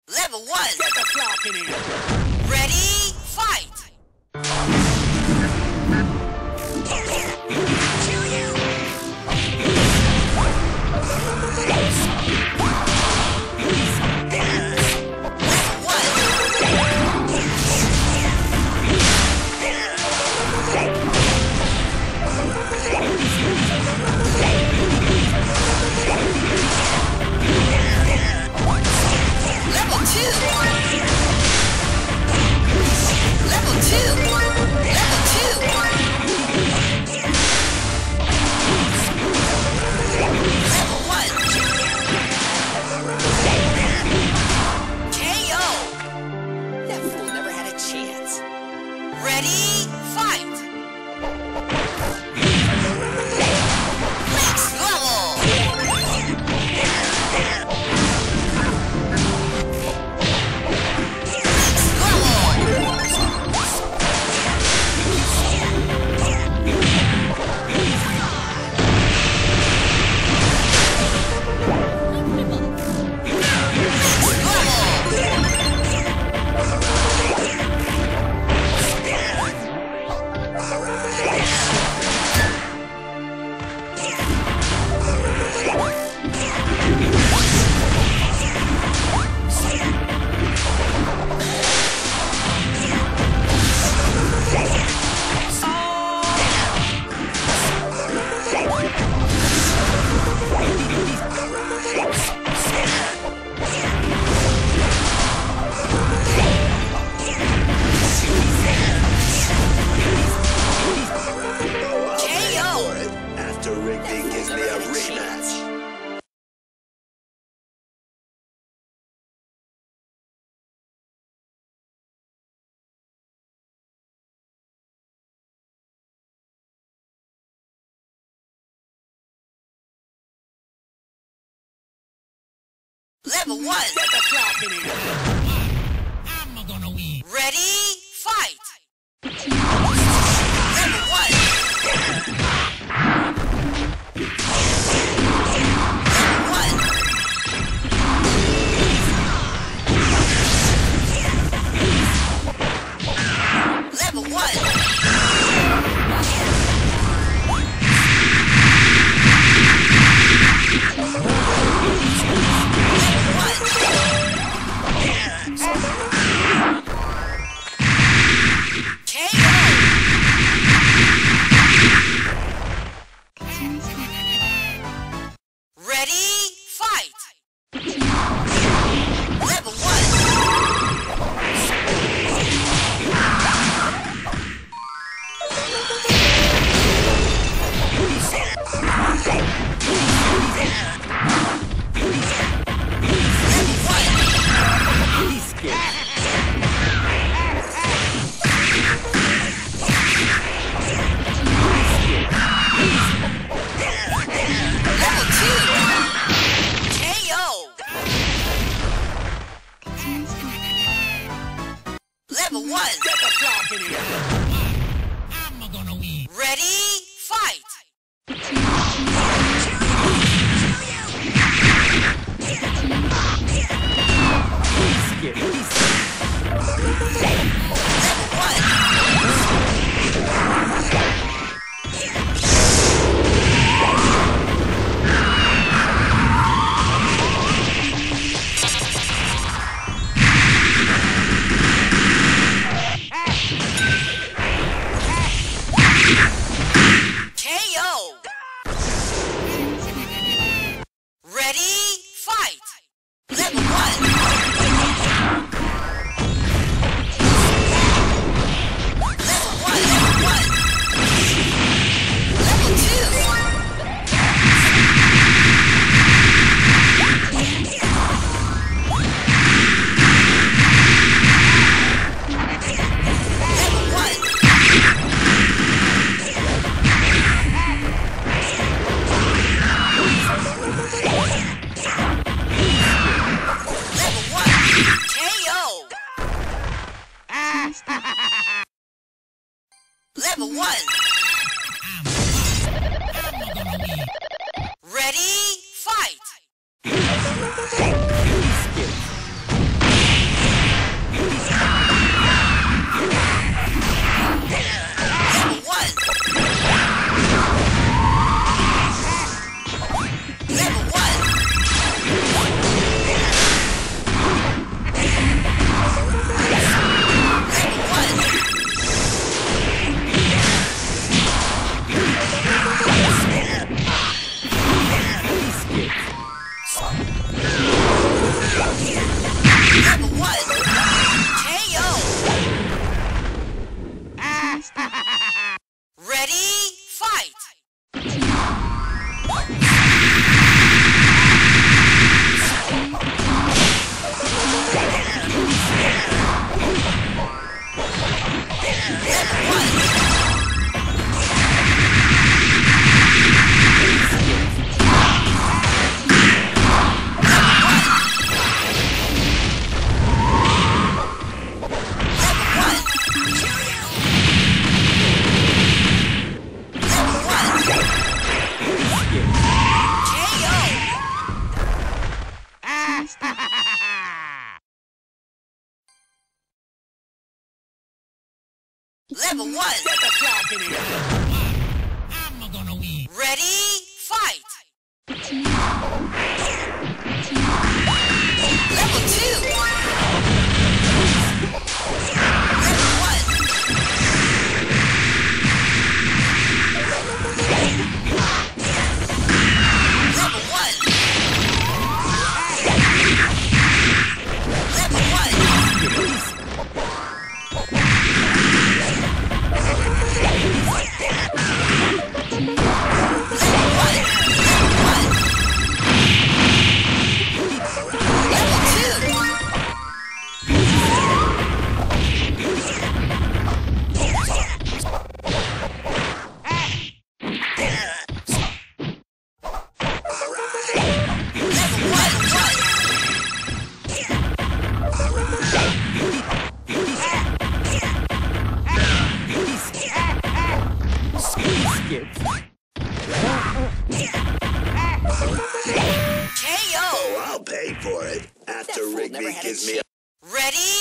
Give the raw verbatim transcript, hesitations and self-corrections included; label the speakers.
Speaker 1: Level one.
Speaker 2: Get the flock in here.
Speaker 1: Ready, fight. Level two. Level two. Level two. Level one. K O. That fool never had a chance. Ready, fight. Next level.
Speaker 2: After Rigby gives me a rematch.
Speaker 1: Level one.
Speaker 2: Get the flock in here.
Speaker 3: I'm gonna win.
Speaker 1: Ready, fight. Level one. Level one. Level one. K O. Ready, fight. Level one. Level two. K O. Level one.
Speaker 2: Get the flock in here.
Speaker 3: I'm gonna win.
Speaker 1: Ready, fight. Level one. K O. Ready, fight. Level one. Level one. Level one. Level two. Level one. Level one. K O. Level one.
Speaker 3: I'm gonna win.
Speaker 1: Ready, fight. Level one. K O. Ready, fight. Level one.
Speaker 2: Get the clock in here.
Speaker 3: I'm gonna win.
Speaker 1: Ready, fight. Level two. Level one. Level one. Level one.
Speaker 2: Oh, I'll pay for it after Rigby gives me a...
Speaker 1: Ready?